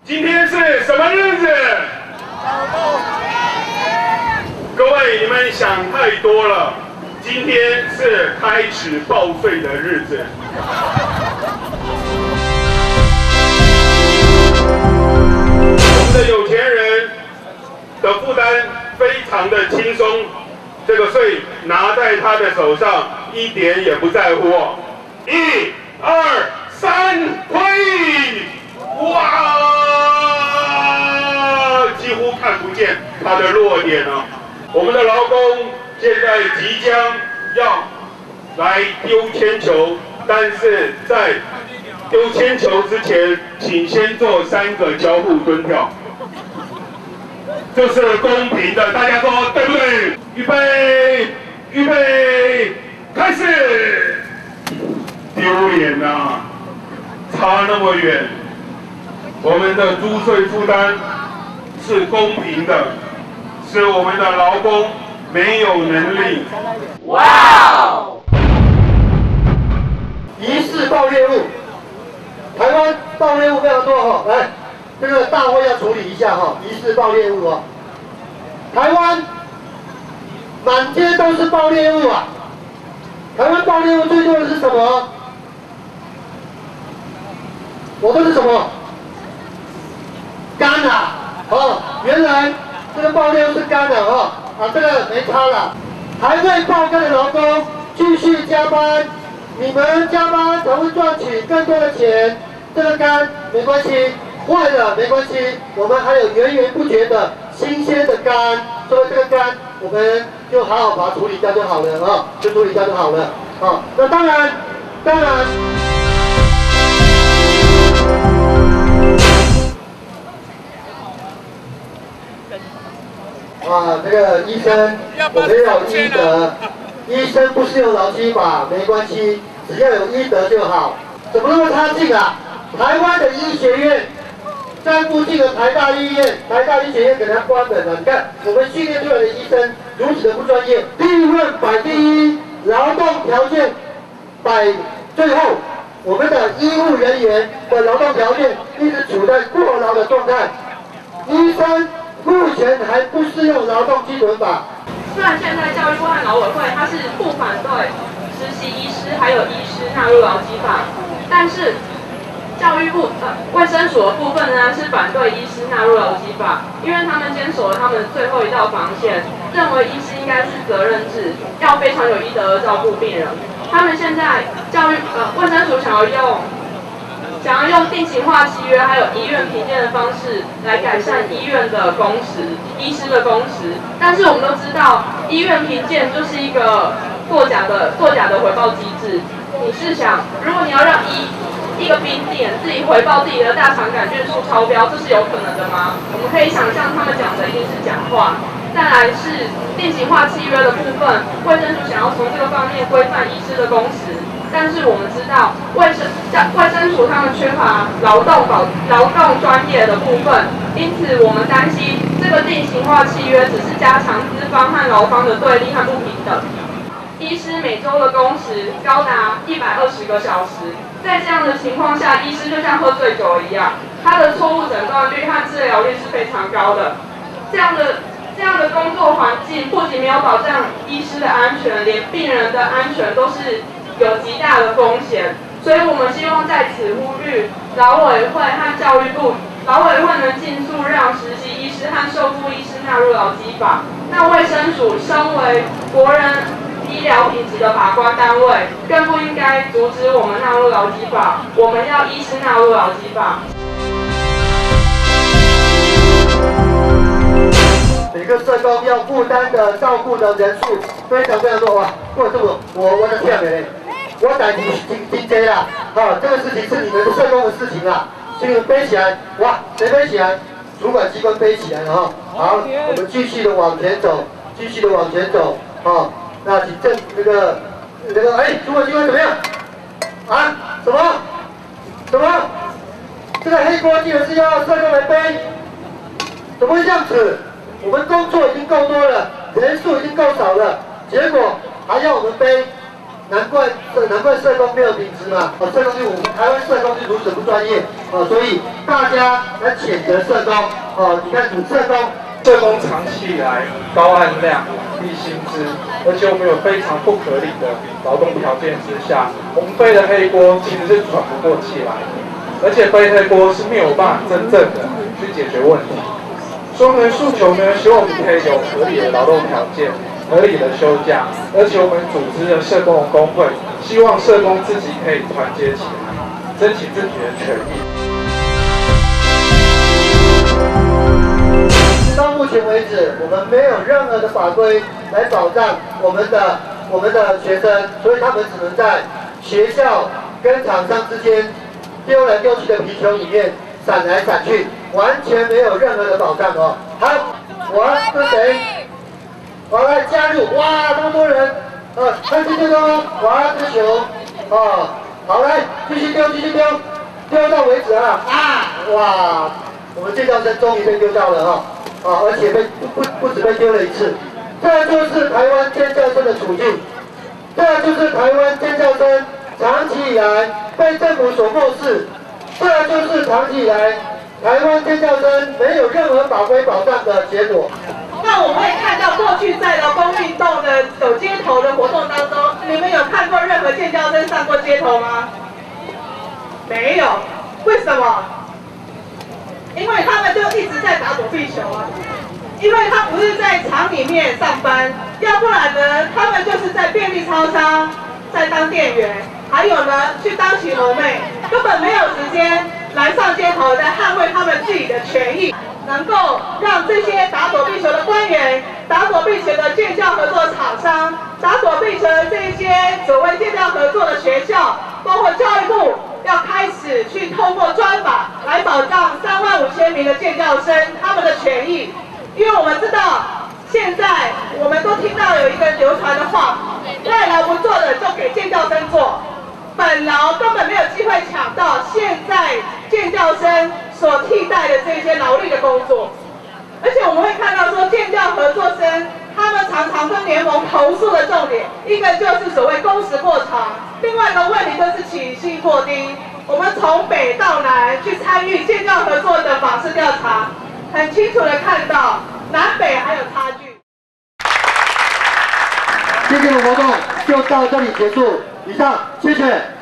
今天是什么日子？各位，你们想太多了。今天是开始报税的日子。我们的有钱人的负担非常的轻松，这个税拿在他的手上，一点也不在乎。1、2、3，推！哇！几乎看不见它的落点了。我们的劳工现在即将要来丢铅球，但是在丢铅球之前，请先做3个交互蹲跳，这是公平的，大家说对不对？预备，预备，开始！丢脸啊，差那么远。我们的租税负担是公平的，是我们的劳工没有能力。 哇哦！ 疑似爆裂物，台湾爆裂物非常多哈，来，这个大会要处理一下哈，疑似爆裂物哦。台湾满街都是爆裂物啊！台湾爆裂物最多的是什么？我都是什么？肝啊！哦，原来这个爆裂物是肝啊！哦，啊，这个没差了。还未爆肝的劳工继续加班，你们加班才会赚取更多的钱。这个肝没关系，坏了没关系，我们还有源源不绝的新鲜的肝，所以这个肝我们就好好把它处理掉就好了啊，就处理掉就好了啊。那当然。啊，这个医生，我们要有医德，医生不适用劳基法没关系，只要有医德就好。怎么那么差劲啊？台湾的医学院，在附近的台大医院、台大医学院给它关门了。你看，我们训练出来的医生如此的不专业，利润摆第一，劳动条件摆最后，我们的医务人员的劳动条件一直处在过劳的状态，医生。目前还不适用劳动基准法。 虽然现在教育部和劳委会它是不反对实习医师还有医师纳入劳基法，但是教育部卫生署的部分呢是反对医师纳入劳基法，因为他们坚守了他们最后一道防线，认为医师应该是责任制，要非常有医德的照顾病人。他们现在卫生署想要用定型化契约还有医院评鉴的方式来改善医院的工时、医师的工时，但是我们都知道，医院评鉴就是一个作假的回报机制。你试想，如果你要让一个宾店自己回报自己的大肠杆菌数超标，这是有可能的吗？我们可以想象他们讲的一定是假话。再来是定型化契约的部分，卫生署想要从这个方面规范医师的工时。但是我们知道，卫生署他们缺乏劳动专业的部分，因此我们担心这个定型化契约只是加强资方和劳方的对立和不平等。医师每周的工时高达120个小时，在这样的情况下，医师就像喝醉酒一样，他的错误诊断率和治疗率是非常高的。这样的工作环境不仅没有保障医师的安全，连病人的安全都是有极大的风险，所以我们希望在此呼吁劳委会和教育部，劳委会能尽速让实习医师和受雇医师纳入劳基法。那卫生署身为国人医疗品质的把关单位，更不应该阻止我们纳入劳基法。我们要医师纳入劳基法。 每个社工要负担的照顾的人数非常多哇！过这么我的天嘞！我代替真多啦，这个事情是你们社工的事情啦，这个背起来，哇，谁背起来？主管机关背起来了哈。好，我们继续的往前走，那请这个，主管机关怎么样？啊？什么？这个黑锅竟然是要社工来背？怎么会这样子？我们工作已经够多了，人数已经够少了，结果还要我们背。 难怪社工没有品质嘛，社工就台湾社工是如此不专业，所以大家来谴责社工，你看社工长期以来高案量、低薪资，而且我们有非常不合理的劳动条件之下，我们背的黑锅其实是喘不过气来的，而且背黑锅是没有办法真正的去解决问题。所以我们的诉求呢，希望我们可以有合理的劳动条件、合理的休假，而且我们组织了社工的工会，希望社工自己可以团结起来，争取自己的权益。 到目前为止，我们没有任何的法规来保障我们的学生，所以他们只能在学校跟厂商之间丢来丢去的皮球里面闪来闪去，完全没有任何的保障哦。好，是谁？我来加入，哇，那么多人，看这个哦，哇，这球，好来，继续丢，丢到为止啊！哇，我们建教生终于被丢到了而且不止被丢了一次，这就是台湾建教生的处境，这就是台湾建教生长期以来被政府所漠视，这就是长期以来台湾建教生没有任何法规保障的结果。 那我们也看到过去在劳工运动的走街头的活动当中，你们有看过任何建教生上过街头吗？没有，为什么？因为他们就一直在打躲避球啊，因为他不是在厂里面上班，要不然呢，他们就是在便利超商在当店员，还有呢去当洗头妹，根本没有时间来上街头来捍卫他们自己的权益，能够让这些打躲避球的官员、打躲避球的建教合作厂商、打躲避球的这些所谓建教合作的学校，包括教育部。要开始去透过专法来保障35000名的建教生他们的权益，因为我们知道现在我们都听到有一个流传的话，外劳不做的就给建教生做，本劳根本没有机会抢到现在建教生所替代的这些劳力的工作，而且我们会看到说建教合作生。他们常常跟联盟投诉的重点，一个就是所谓工时过长，另外一个问题就是起薪过低。我们从北到南去参与建教合作的访视调查，很清楚的看到南北还有差距。 今天的活动就到这里结束，以上，谢谢。